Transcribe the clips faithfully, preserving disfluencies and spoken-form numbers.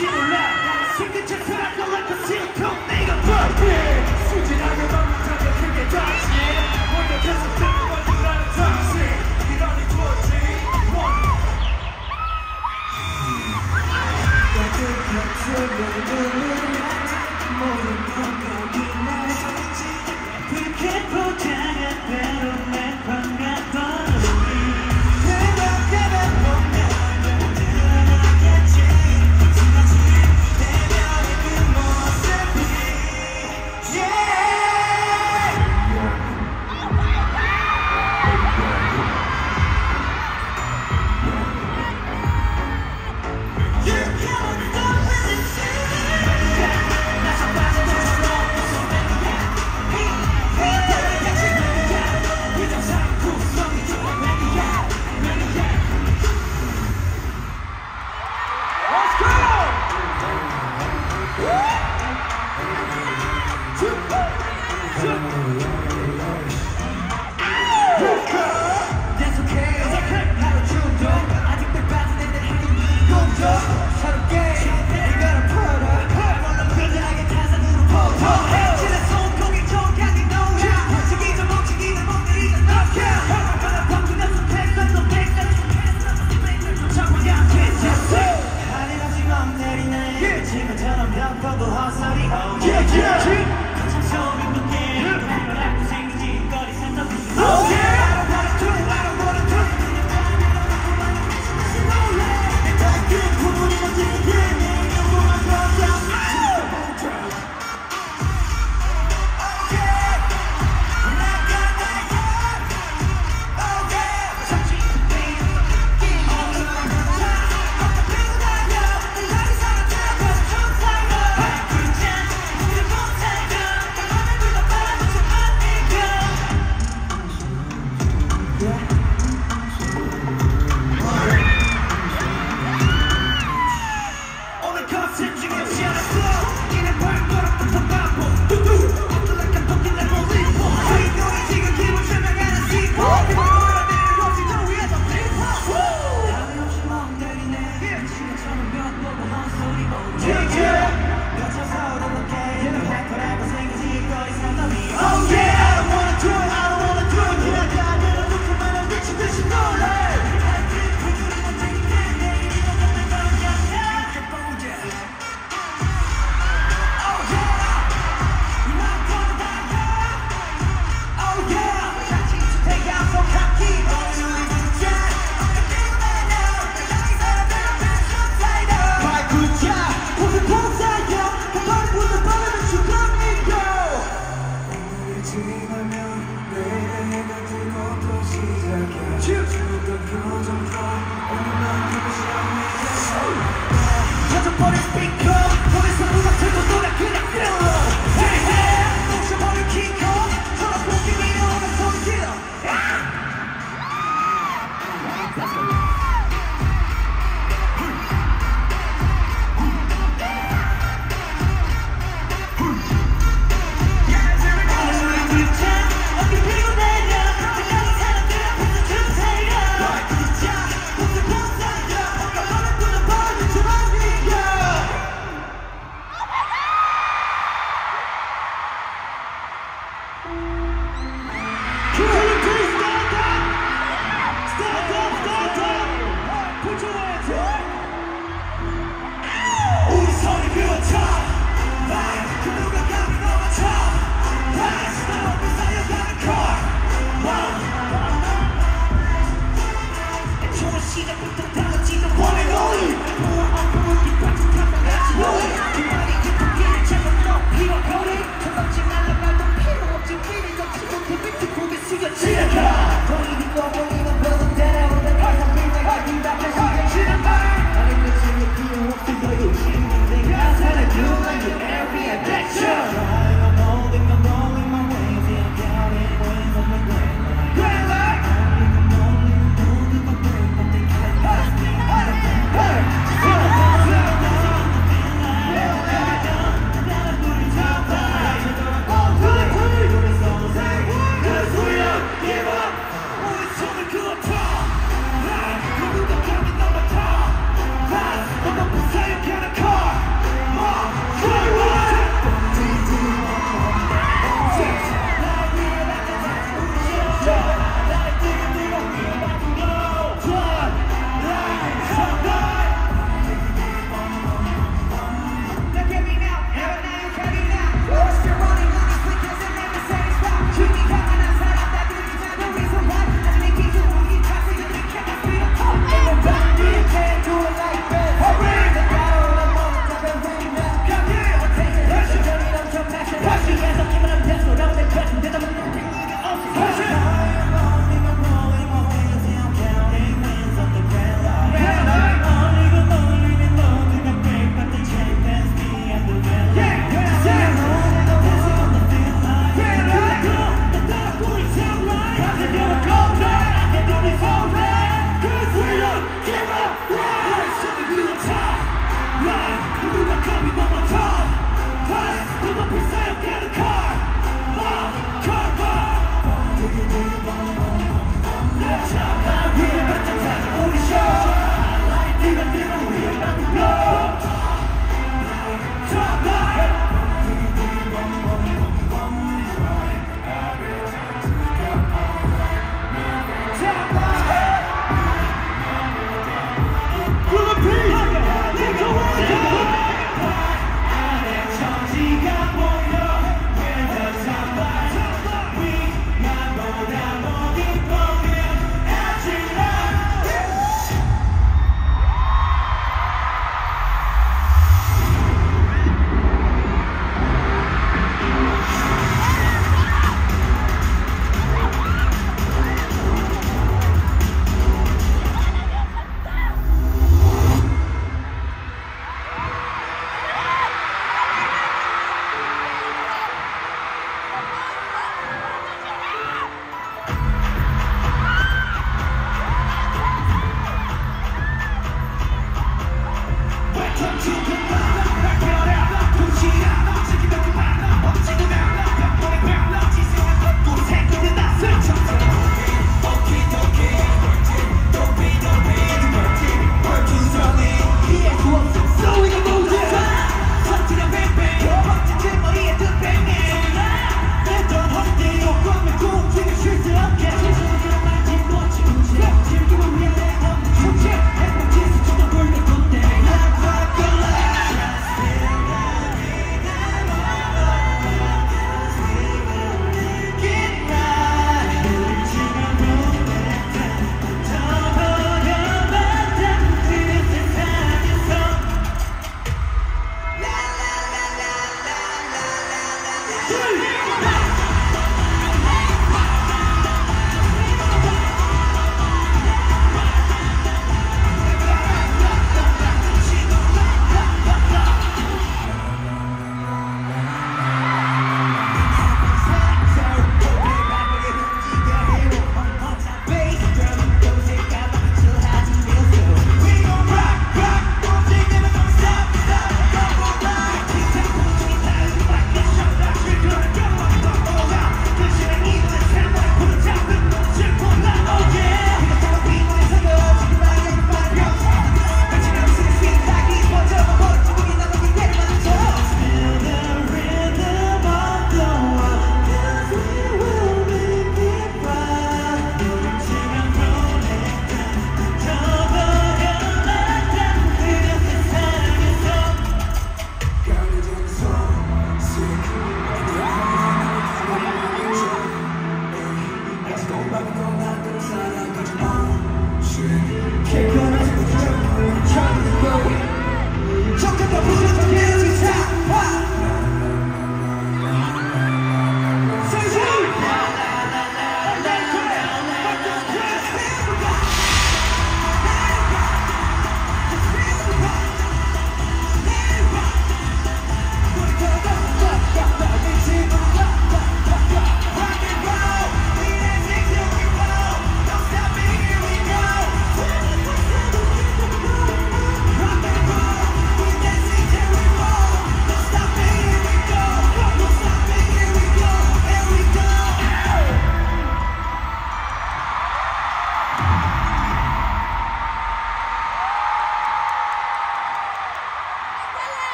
뭔지 몰라 숨긴 채 살아가 like a silk 내가 perfect 순진하게 반복하며 크게 다시 완벽해서 되는 완전한 다시 이러니 뭐지 모든 감각이 날 그렇게 포장한 대로 매번 갔던 우리 그렇게만 보면 늘어나겠지 지나친 대면의 그 모습이 yeah You can't stop it. 나서 빠져도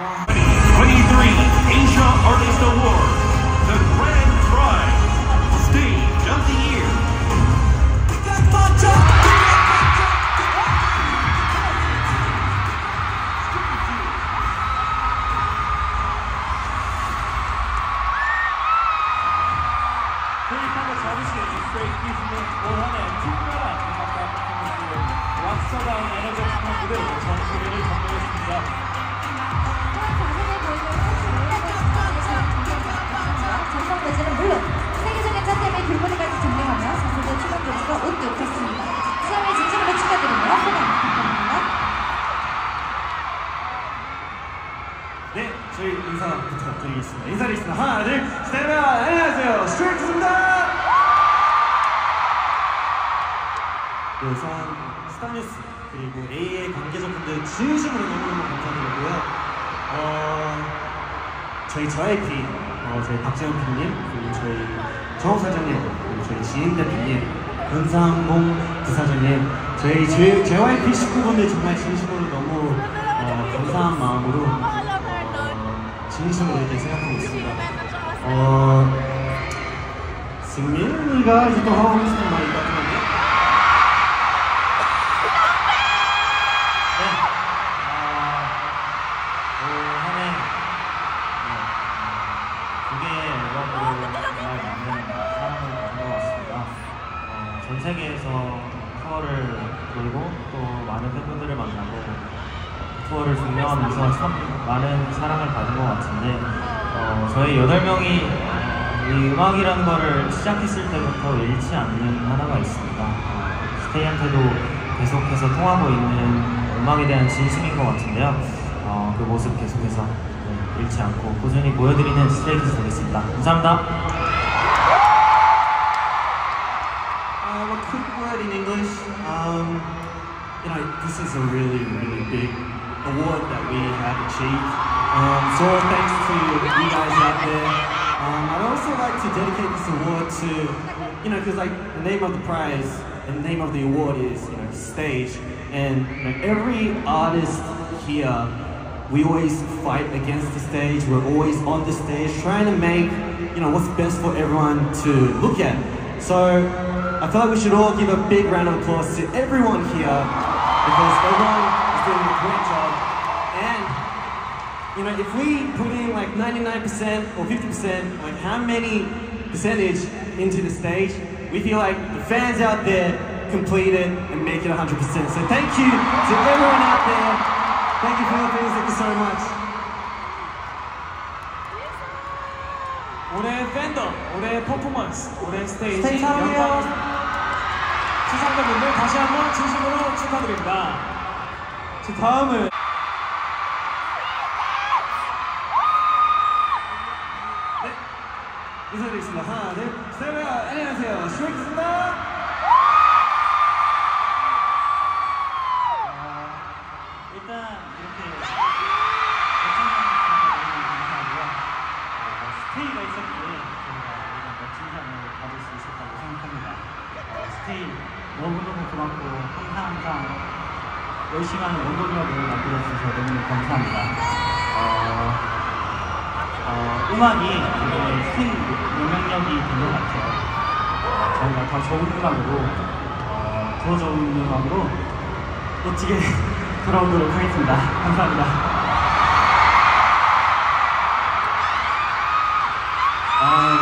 twenty-three Asia Artist Award, the grand prize, Stage of the Year. 트릭하고 잡으시는 스트레이트 퀴즈는 올 한해 특별한 음악과 퍼포먼스로 락서다운 에너제틱한 무대로 전 세계를 전도했습니다. 전성대지는 물론 세계적인 짠템의 길거리까지 증명하며 사세대 추천도시가 옷도 폈습니다. 수험을 진심으로 축하드리며 환영 부탁드립니다. 네, 저희 인사 부탁드리겠습니다. 인사드리겠습니다. 하나, 둘, 셋, 넷, 안녕하세요. 스트레이트입니다. 우선 스타뉴스 그리고 에이에이 관계자분들 진심으로 너무너무 감사드리고요. 어, 저희 저에피, 어, 저희 박재현 피디님, 그리고 저희 정욱 사장님, 그리고 저희 지인 대표님, 근사항공 부사장님, 저희 제이와이피 식구분들 정말 진심으로 너무 어, 감사한 마음으로 어, 진심으로 이렇게 생각하고 있습니다. 어, 승민이가 이제 또 하고 싶은 말이 있다던데. 네, 어, 올 한해 두 개의 앨범으로 정말 많은 사랑을 받은 것 같습니다. 어, 전 세계에서 투어를 돌고 또 많은 팬분들을 만나고 투어를 종료하면서 참 많은 사랑을 받은 것 같은데 어, 저희 여덟 명이 이 음악이라는 거를 시작했을 때부터 잃지 않는 하나가 있습니다. 어, 스테이한테도 계속해서 통하고 있는 음악에 대한 진심인 것 같은데요. 어, 그 모습 계속해서 네, 잃지 않고 꾸준히 보여드리는 스테이키즈 되겠습니다. 감사합니다. Um, a quick word in English. Um, you know, this is a really, really big award that we have achieved. Um, so thanks to you guys out there. Um, I'd also like to dedicate this award to, you know, because like the name of the prize and the name of the award is, you know, stage. And you know, every artist here, we always fight against the stage. We're always on the stage trying to make, you know, what's best for everyone to look at. So I feel like we should all give a big round of applause to everyone here because everyone is doing a great job. And you know, if we put in like ninety-nine percent or fifty percent, like how many percentage into the stage, we feel like the fans out there complete it and make it one hundred percent. So thank you to everyone out there. Thank you Philippines, thank you so much. 올해 팬덤, 올해 퍼포먼스, 올해 스테이지 스테이지 사랑해요. 영광 시상자분들 다시 한번 진심으로 축하드립니다. 자, 다음은 네, 인사드리겠습니다. 하나, 둘, 셋, 넷, 안녕하세요. 스트레이트입니다. 일단 이렇게 멋진 상을 감사하고요. 스테이가 있었기에 저희가 이런 멋진 상을 받을 수 있었다고 생각합니다. 어, 스테이 너무너무 고맙고 항상 항상 열심히 하는 원동력을 만들어주셔서 너무 감사합니다. 어, 어, 음악이 되게 큰 영향력이 된 것 같아요. 어, 저희가 더 좋은 음악으로 어, 더 좋은 음악으로 멋지게 돌아오도록 하겠습니다. 감사합니다. Um,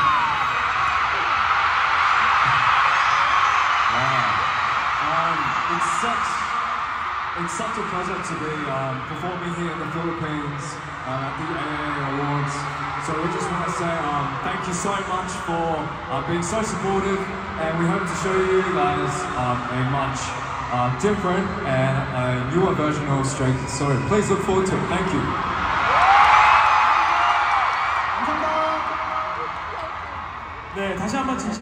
wow. Um, it's such it's such a pleasure to be um, performing here in the Philippines uh, at the A A A Awards. So we just want to say um, thank you so much for uh, being so supportive, and we hope to show you guys um, a much uh, different and a newer version of Stray Kids. So please look forward to it. Thank you. 네, 다시 한번 진심